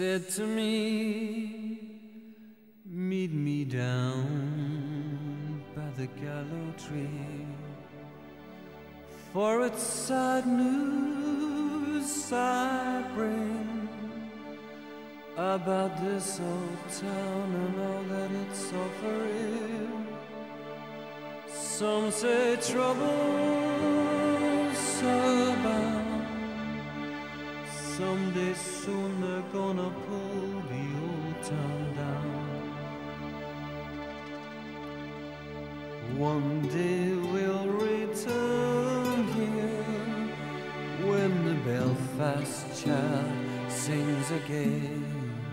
said to me, meet me down by the gallows tree, for it's sad news I bring about this old town and all that it's offering. Some say troubles are bound, someday soon they're gonna pull the old town down. One day we'll return here when the Belfast child sings again.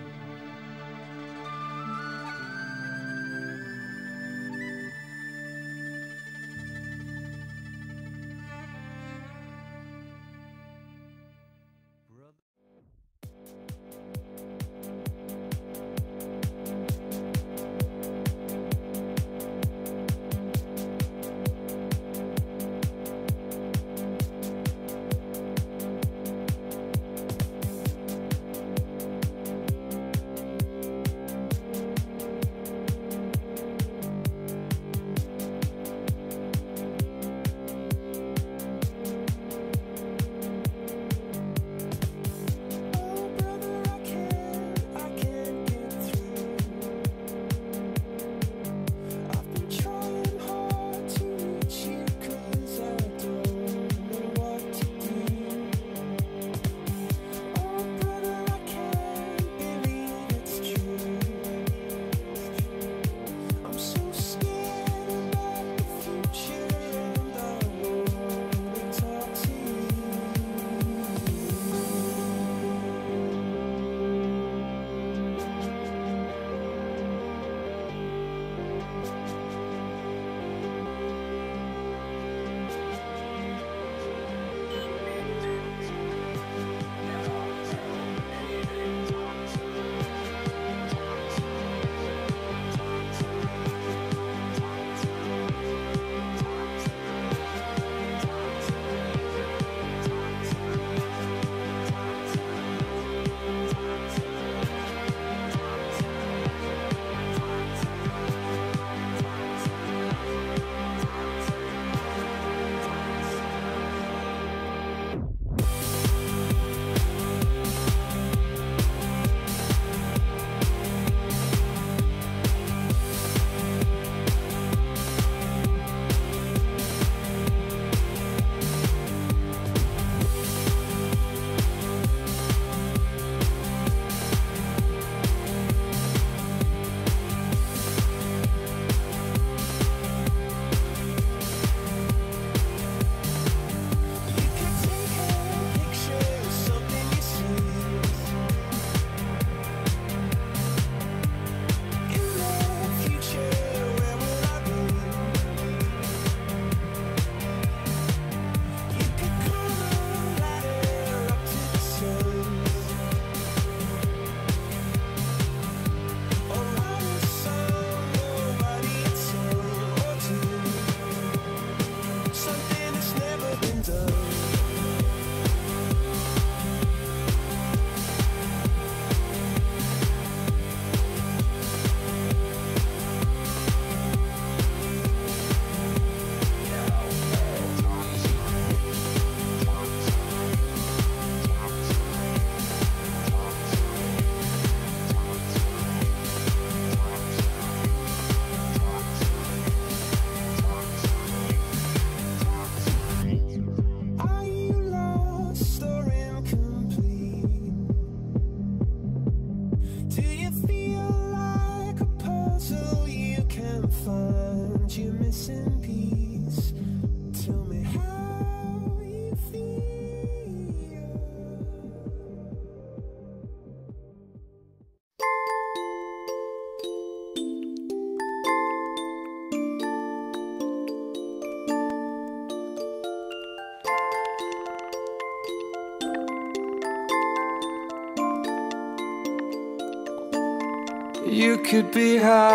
You could be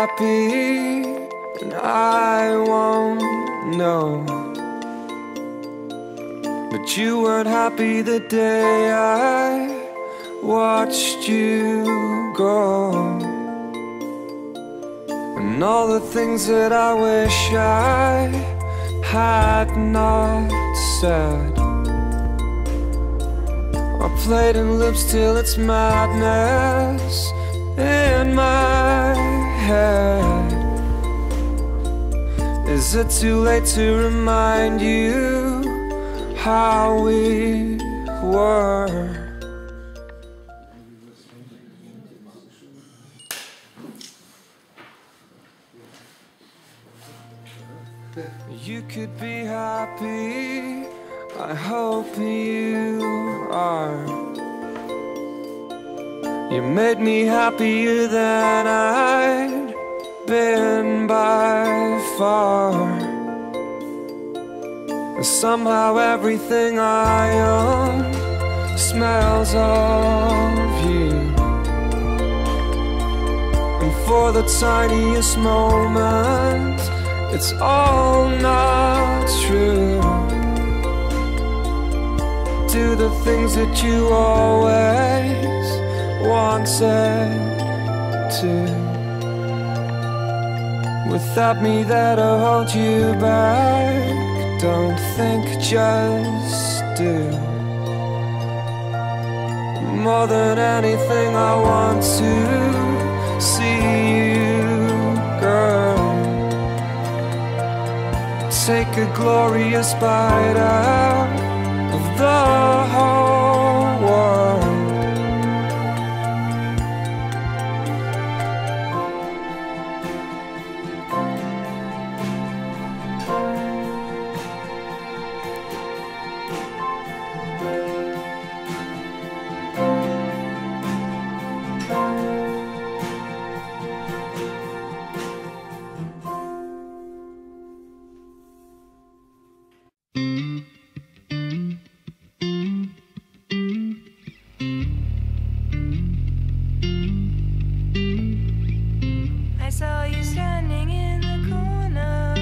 happy, and I won't know. But you weren't happy the day I watched you go, and all the things that I wish I had not said, I played in loops till it's madness in my head. Is it too late to remind you how we were? You could be happy, I hope you are. You made me happier than I'd been by far. And somehow everything I own smells of you. And for the tiniest moment, it's all not true. Do the things that you always wanted to. Without me there to hold you back, don't think, just do. More than anything I want to see you, girl. Take a glorious bite out of the whole world. I saw you standing in the corner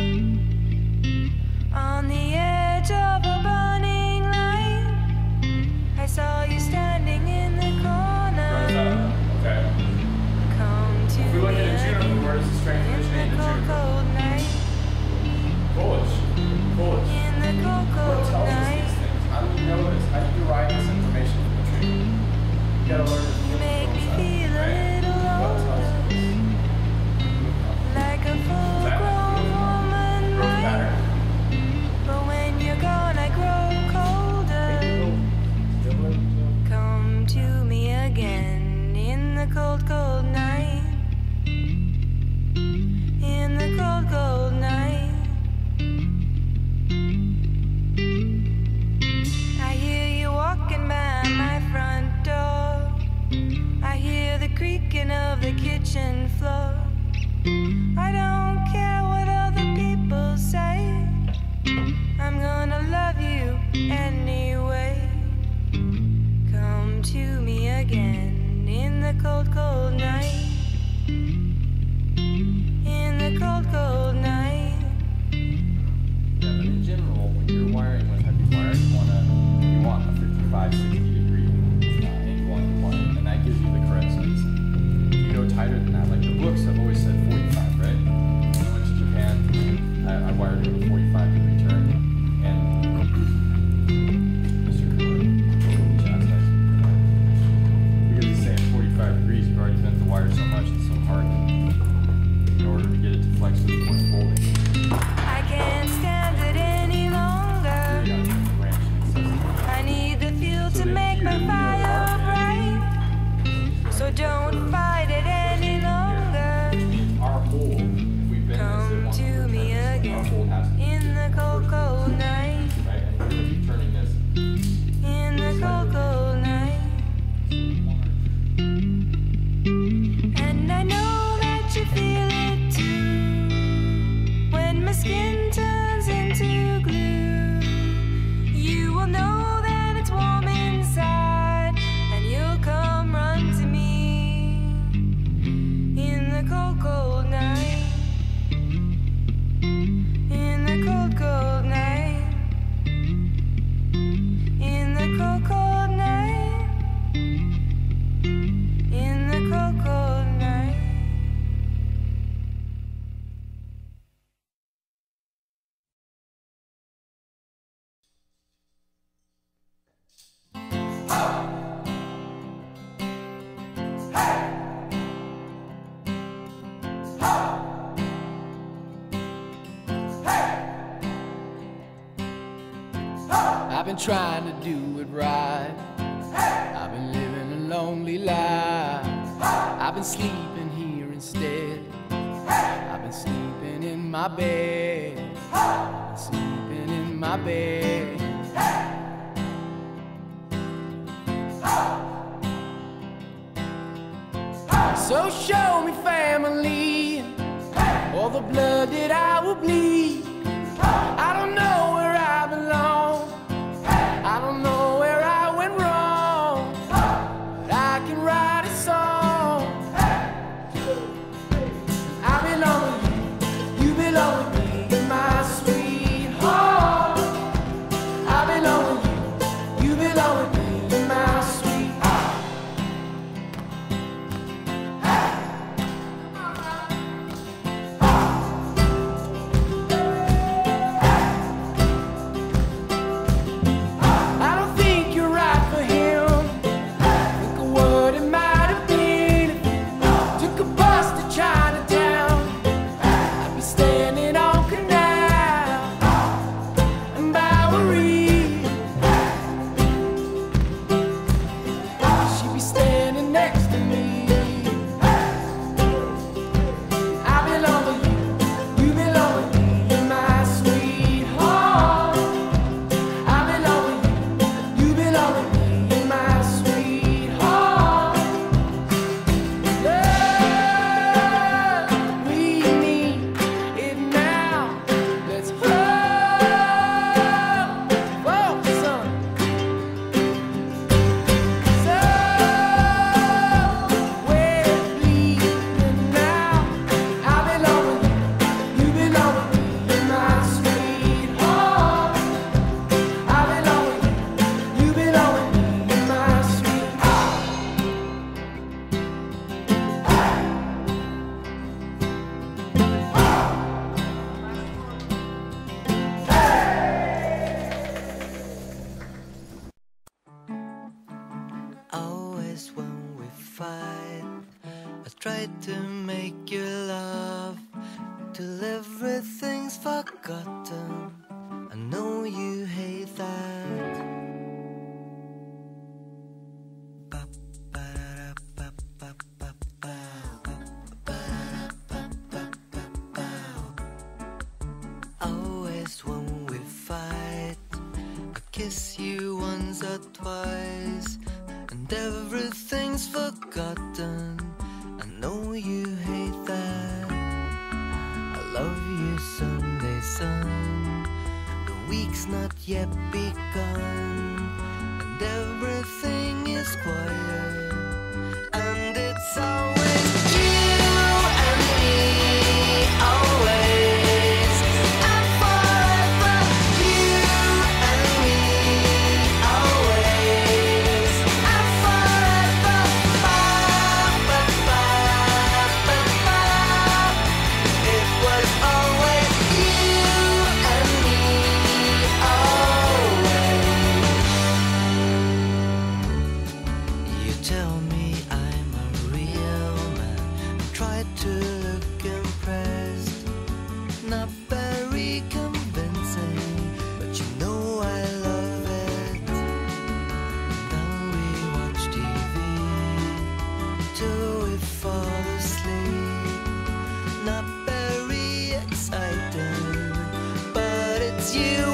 on the edge of a burning light. I saw you standing in the corner. Okay. Come to If we look me at a June, where does the strength in originates the in cold, June? cold night. Bullish. Bullish. In the cold, What cold tells us night. these things? How do we know this? How do you derive this information from the tree? You gotta learn to You make me feel a little What tells older, us this? like a full-grown woman Growth might. pattern. But when you're gone, I grow colder. Come to me again in the cold, cold night. In the cold, cold night. I hear you walking by my front door. I hear the creaking of the kitchen floor. I don't care what other people say, I'm gonna love you anyway. Come to me again in the cold, cold night. In the cold, cold night. Yeah, but in general, when you're wiring with heavy wire, you want a 55, 60 degree angle on your wire, and that gives you the correct size. If you go tighter than that, like the books have always said 45, right? When I went to Japan, I wired with a 45 degree turn, and Mr. Cooler totally chastised me for that. Because he's saying 45 degrees, you've already bent the wire so much, it's so hard in order to get it to flex to the point of holding. I can't stand it any longer. I need the fuel to make my fire bright. So don't fight it any longer. Our hole, if we bend this, Come it wants to me our hole again has to in the cold, I've been trying to do it right. I've been living a lonely life. I've been sleeping here instead. I've been sleeping in my bed. I've been sleeping in my bed. So show me family, all the blood that I will bleed. I don't know where I belong. I don't know where I went wrong, but I can write a song. I belong with you, you belong with me, you're my sweetheart. I belong with you, you belong with me, you're my sweetheart. When we fight, I try to make you laugh till everything's forgotten. I know you hate that. Always when we fight, I kiss you once or twice, and everything's forgotten. I know you hate that. I love you Sunday sun. The week's not yet begun, and everything is quiet, and it's always you and me, always and forever. You and me, always and forever. It was always you and me, always. You tell me I'm a real man. Try to look impressed, not very convincing, but you know I love it. Then we watch TV till we fall asleep. Not very exciting, but it's you